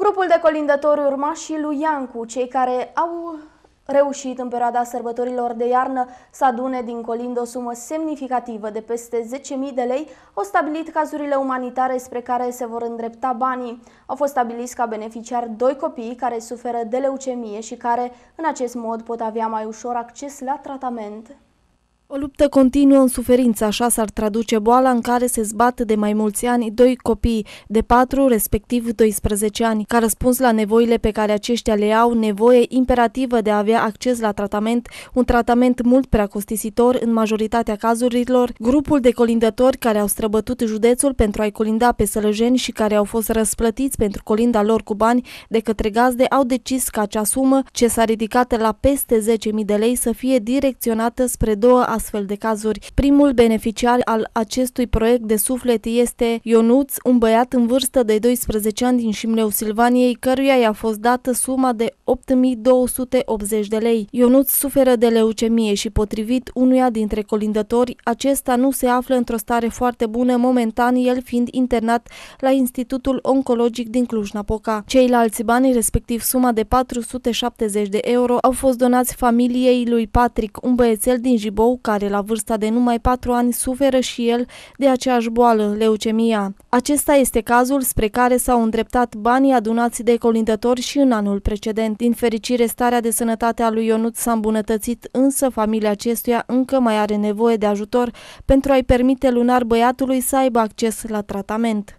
Grupul de colindători urmașii lui Iancu, cei care au reușit în perioada sărbătorilor de iarnă să adune din colind o sumă semnificativă de peste 10.000 de lei, au stabilit cazurile umanitare spre care se vor îndrepta banii. Au fost stabiliți ca beneficiari 2 copii care suferă de leucemie și care, în acest mod, pot avea mai ușor acces la tratament. O luptă continuă în suferință, așa s-ar traduce boala în care se zbat de mai mulți ani 2 copii de 4, respectiv 12 ani. Ca răspuns la nevoile pe care aceștia le au, nevoie imperativă de a avea acces la tratament, un tratament mult prea costisitor în majoritatea cazurilor, grupul de colindători care au străbătut județul pentru a-i colinda pe sălăjeni și care au fost răsplătiți pentru colinda lor cu bani de către gazde au decis ca acea sumă, ce s-a ridicat la peste 10.000 de lei, să fie direcționată spre 2 astfel de cazuri. Primul beneficiar al acestui proiect de suflet este Ionuț, un băiat în vârstă de 12 ani din Șimleu Silvaniei, căruia i-a fost dată suma de 8.280 de lei. Ionuț suferă de leucemie și, potrivit unuia dintre colindători, acesta nu se află într-o stare foarte bună momentan, el fiind internat la Institutul Oncologic din Cluj-Napoca. Ceilalți bani, respectiv suma de 470 de euro, au fost donați familiei lui Patrick, un băiețel din Jibou, care la vârsta de numai 4 ani suferă și el de aceeași boală, leucemia. Acesta este cazul spre care s-au îndreptat banii adunați de colindători și în anul precedent. Din fericire, starea de sănătate a lui Ionuț s-a îmbunătățit, însă familia acestuia încă mai are nevoie de ajutor pentru a-i permite lunar băiatului să aibă acces la tratament.